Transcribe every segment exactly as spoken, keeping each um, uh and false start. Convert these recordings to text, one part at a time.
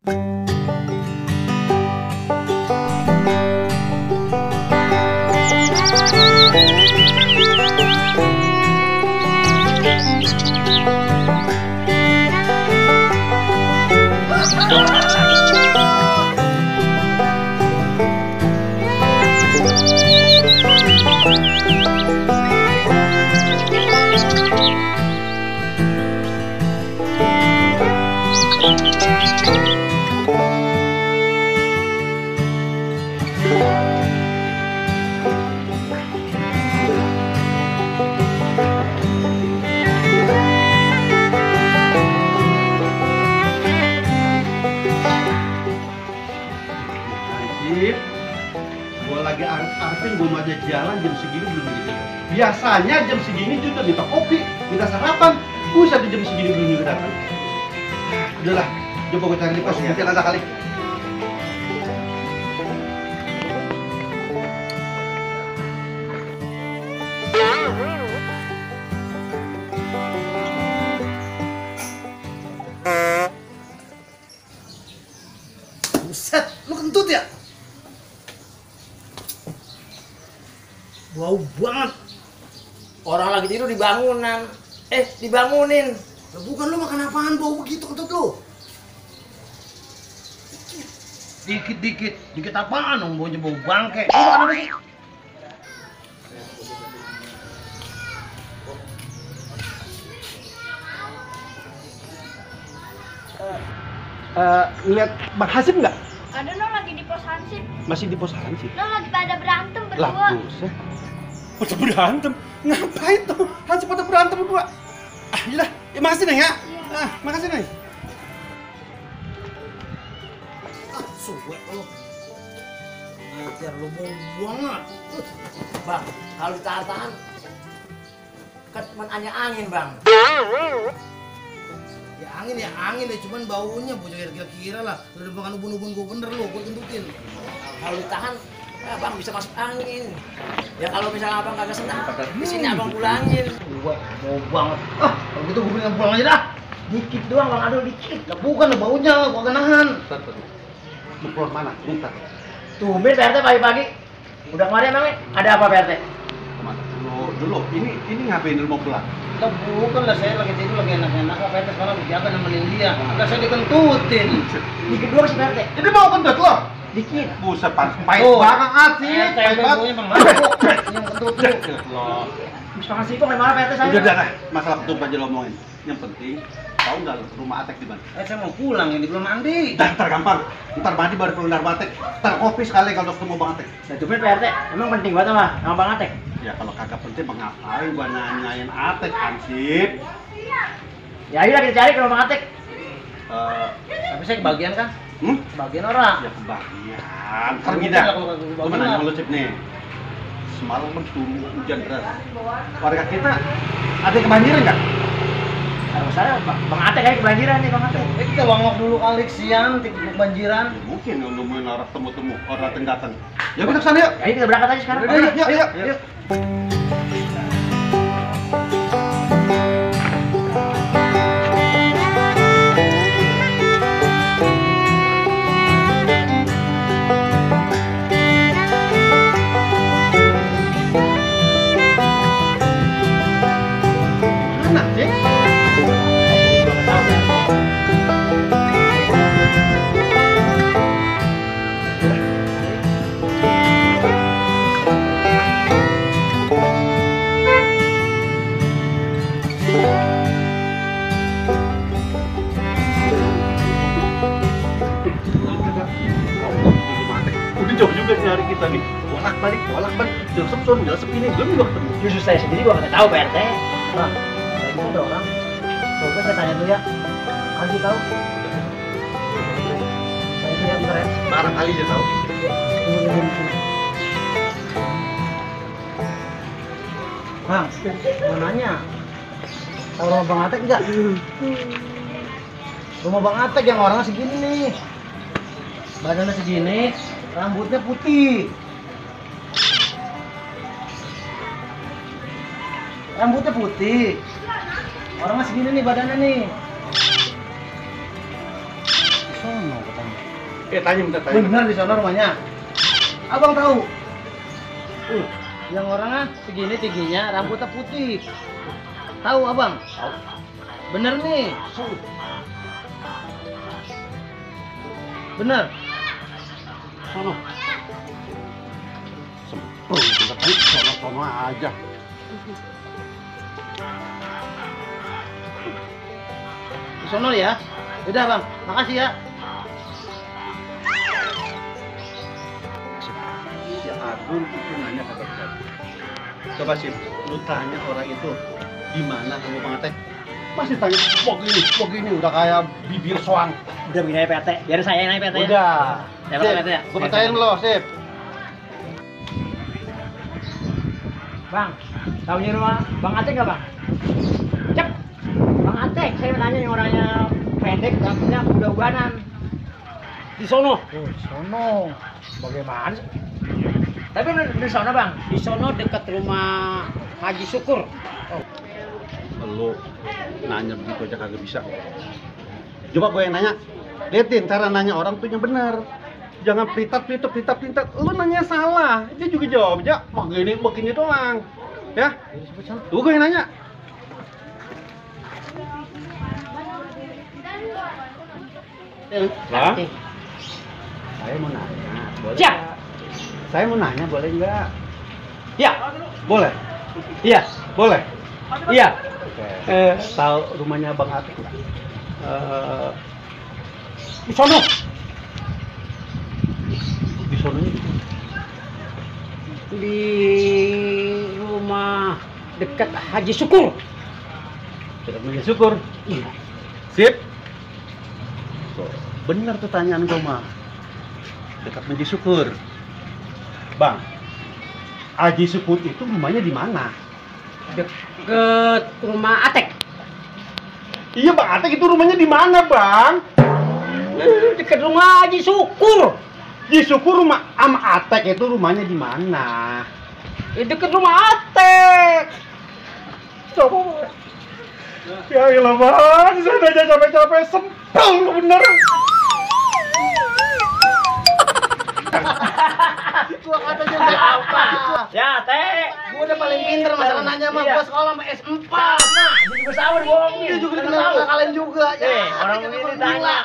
Gue lagi arep-arepin gue mau aja jalan jam segini belum gitu. Biasanya jam segini juga minta kopi, minta sarapan. Buset di jam segini belum juga datang. Udahlah, coba gue cari di pos, mungkin ada kali. Buset, lu kentut ya? Bau banget. Orang lagi tidur di bangunan. Eh, dibangunin. Lah bukan, lu makan apaan bau begitu kentut lu? Dikit dikit, dikit apaan dong baunya bau bangke. Lu makan apa sih? Uh, ngeliat Bang Hasim nggak? Ada no lagi di pos Hansip. Masih di pos Hansip? No lagi pada berantem berdua. Lah buset. Pada berantem? Ngapain tuh? Hansip pada berantem berdua? Ah yaudah, ya makasih Neng ya. Iya. Ah, makasih Neng. Ah, suwe lu. Ngajar lu bau banget. Bang, kalau ditahan-tahan kan cuma hanya angin, Bang. Ya angin ya angin ya, cuman baunya bocah kira-kira lah. Udah makan ubun-ubun gue bener lo, gue kentutin. Kalau ditahan, ya Bang bisa masuk angin. Ya kalau misalnya Abang kagak senang, di sini Abang pulangin. Gua bau banget. Ah, kalau gitu gue bilang pulang aja dah. Dikit doang, Bang. Aduh, dikit. Lah bukan lah baunya, gua gak nahan. Bentar, bentar. Lu pulang mana? Bentar. Tumben P R T pagi-pagi. Udah kemarin emangnya ada apa P R T? Kemana? Dulu, dulu. Ini ini ngapain lu mau pulang? Lah bukan lah, saya lagi tidur lagi enak-enak, apa itu sekarang dijaga nemenin dia. Lah saya dikentutin. Dikit doang sih P R T. Ini mau kentut lo? Dikit. Buset, pahit Oh. banget sih. Eh, Pahit banget. baunya Bang Mabuk. Yang kentutin. Lo. Bisa kasih kok gimana P R T saya? Udah, udah, dah. Masalah kentut aja lo omongin. Yang penting, tahu nggak rumah Atek di mana? Eh saya mau pulang ini belum mandi. Dah, ntar gampang. Ntar mandi baru pulang dari Atek. Ntar kopi sekali kalau ketemu Bang Atek. Nah, tumben P R T. Emang penting banget sama sama Bang Atek? Ya kalau kagak penting bang ngapain gua nanyain Atek Hansip. Ya ayo kita cari ke Bang Atek. Eh, Tapi saya kebagian kan? hmm? Kebagian orang. Ya kebagian. Ntar Bukan gini lah dah. kalau kagak Gua kebagian mau nanya lah. sama lu Cip nih. Semalam kan turun hujan deras. Warga kita ada yang kebanjiran nggak? Kalau saya Bang Atek kayak kebanjiran nih Bang Atek. Eh kita wangok dulu kali siang, titik banjiran. Ya, mungkin kalau nemuin orang temu-temu orang datang. Ya kita kesana yuk. Ayo kita berangkat aja sekarang. Ayo, yuk, yuk, yuk, yuk. Mana sih? Udah jauh juga nih hari kita nih. Bolak balik, bolak balik. Josep son, Josep ini belum juga ketemu. Justru saya sendiri gua nggak tahu P R T. Bang, kayak gitu ada orang. Coba saya tanya dulu ya. Kasih tahu. Saya itu ya bentar ya. Barangkali dia tahu. Bang, mau nanya. Tahu rumah Bang Atek enggak? Rumah Bang Atek yang orangnya segini nih. Badannya segini, rambutnya putih. Rambutnya putih. Orangnya segini nih badannya nih. Sono katanya. Eh tanya minta tanya. Bener di sana rumahnya. Abang tahu. Uh, yang orangnya segini tingginya, rambutnya putih. Tahu abang? Tahu. Bener nih. Bener. Sono. Semprong minta tanya sono-sono aja. Di sono ya. Udah bang, makasih ya. Si Agun itu nanya kata saya. Coba sih, lu tanya orang itu di mana kamu Bang Atek? Masih tanya begini, begini udah kayak bibir soang. Udah begini aja P R T, biar saya yang naik P R T ya. Udah. Ya, Pak, P R T ya. Gue percayain lo, sip. Bang, tahu nih rumah Bang Atek nggak bang? Cep, Bang Atek, saya mau tanya yang orangnya pendek, rambutnya udah-udahan. Di sono. Oh, di sono. Bagaimana sih? Tapi di sono bang, di sono dekat rumah Haji Syukur. Oh. Lo nanya begitu aja kagak bisa. Coba gue yang nanya. Liatin cara nanya orang tuh yang bener. Jangan plitat, plitat, plitat, plitat. Lu nanya salah, dia juga jawab aja begini, begini doang. Ya? Tuh gue yang nanya. Lah? Saya mau nanya, boleh? Siap. nggak? Saya mau nanya, boleh nggak? Ya, Boleh? iya, Boleh? iya. Oke. Eh, tahu rumahnya Bang Atik nggak? Eh, Di sono. di sono ini. Di rumah dekat Haji Syukur. Tidak punya syukur. Iya. Sip. Tuh, benar tuh tanyaan gue mah. Dekat Haji Syukur. Bang, Haji Syukur itu rumahnya di mana? Deket rumah Atek. Iya Bang Atek itu rumahnya di mana Bang? Deket rumah Haji Syukur. Haji Syukur rumah Am Atek itu rumahnya di mana? Ya, deket rumah Atek. Coba. Ya ilah Bang, saya udah capek-capek sempel lu bener. Gua kata juga apa? Ya, Teh. Gua udah paling pinter masalah nanya mah. Iya. Gua sekolah sama S empat. Nah, dia juga sama dibohongin. Dia juga dikenal sama kalian juga. Eh, orang ini ditanya.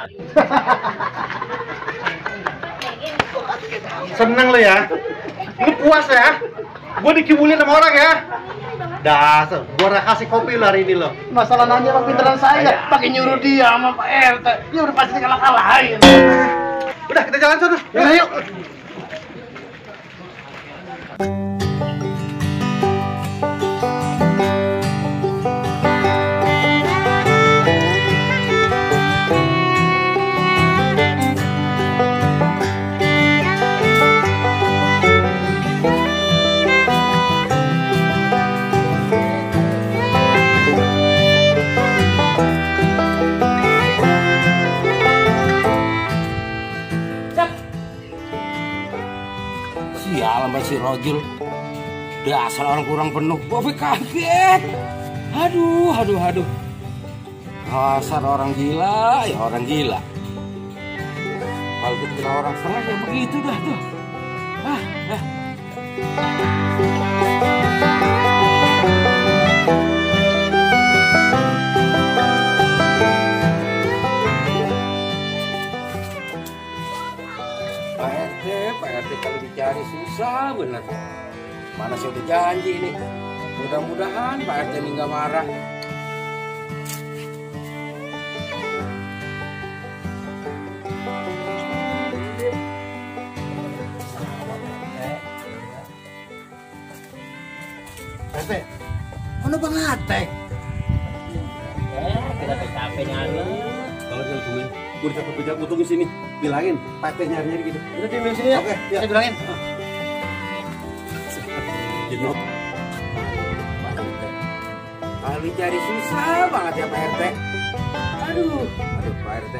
Seneng lu ya? Lu puas ya? Gua dikibulin sama orang ya? Dasar, gua udah kasih kopi lu hari ini lo. Masalah nanya mah pinteran saya. Pakai nyuruh dia sama Pak R T. Dia udah pasti kalah-kalahin. Udah kita jalan sana. Yaudah yuk. Sialan si Rojul. Dasar orang kurang penuh. Gue kaget. Aduh, aduh, aduh. Dasar orang gila, ya orang gila. Kalau kita kira orang setengah ya begitu dah tuh. Ah, ah. Pak R T, Pak R T kalau dicari susah bener. Mana saya udah janji nih. Mudah-mudahan Pak R T ini nggak marah. R T, mana Bang Atek? Eh, kita capek nyari. Kalau saya tungguin, gue udah capek pijak, gue tunggu sini. Bilangin, pakai nyari-nyari gitu. Udah di sini ya. Oke, ya. Saya bilangin. Jenop. Pak R T. Kalau dicari susah banget ya Pak R T. Aduh, aduh Pak R T.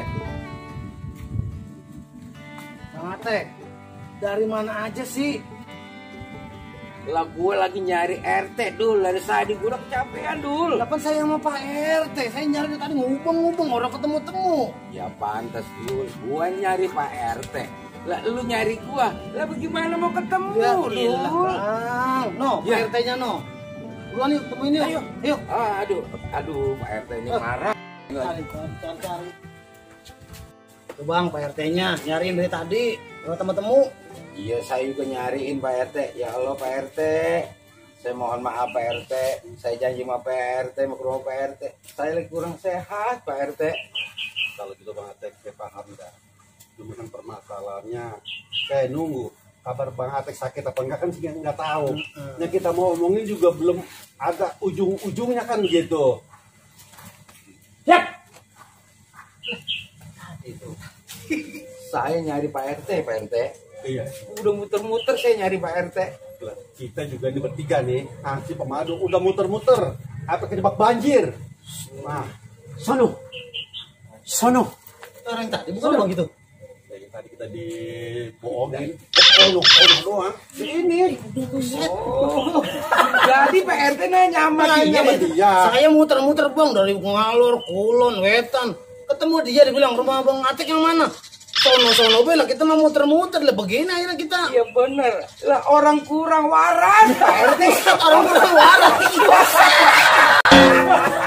Bang Atek, dari mana aja sih? Lah gue lagi nyari R T dul, dari tadi gue udah kecapean dul. Kapan saya sama Pak R T? Saya nyari tadi ngubeng-ngubeng orang ketemu-temu. Ya pantas dul, gue nyari Pak R T. Lah lu nyari gua, lah bagaimana mau ketemu Ya dul? ilah, Bang. No, Ya. Pak R T-nya no. Buruan yuk, temuin yuk. Ayo. Yuk. Ah, aduh, aduh Pak R T ini Eh. marah. Cari, cari, cari, cari. Tuh Bang, Pak R T-nya nyariin dari tadi. Kalau temu-temu. Iya saya juga nyariin Pak R T. Ya Allah Pak R T, saya mohon maaf Pak R T. Saya janji sama Pak R T mau ke rumah Pak R T. Saya lagi kurang sehat Pak R T. Kalau gitu Bang Atek, saya paham dah. Cuma kan permasalahannya, saya nunggu kabar Bang Atek sakit apa enggak kan sih nggak tahu. Yang kita mau omongin juga belum ada ujung-ujungnya kan gitu. Siap. Itu. Saya nyari Pak R T, Pak R T. Iya. Udah muter-muter saya nyari Pak R T. Lah, kita juga ini bertiga nih, si pemadu udah muter-muter, apa kejebak banjir. Nah, Sono. Sono. Orang tadi bukan Bang gitu. dari tadi kita dibohongin, oh, oh, doang. Ini. Oh. Jadi Pak R T nanya sama Nanya dia. sama dia. Saya muter-muter Bang dari Ngalor, Kulon, Wetan. Ketemu dia dibilang rumah Bang Atik yang mana? Sono-sono bela kita mau muter-muter lah begini akhirnya kita. Iya bener. Lah orang kurang waras Pak R T. Orang kurang waras.